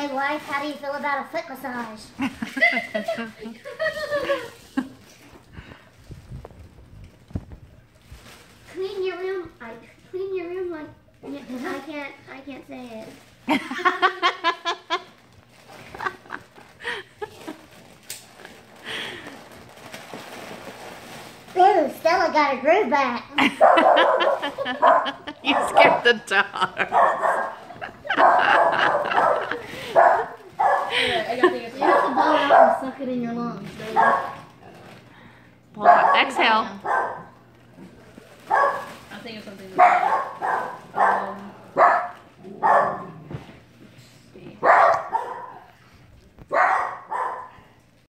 Hey wife, how do you feel about a foot massage? Clean your room. Clean your room like I can't say it. Ooh, Stella got her groove back. You scared the dog. You have to blow it out and suck it in your lungs, baby. Exhale. I'm thinking something.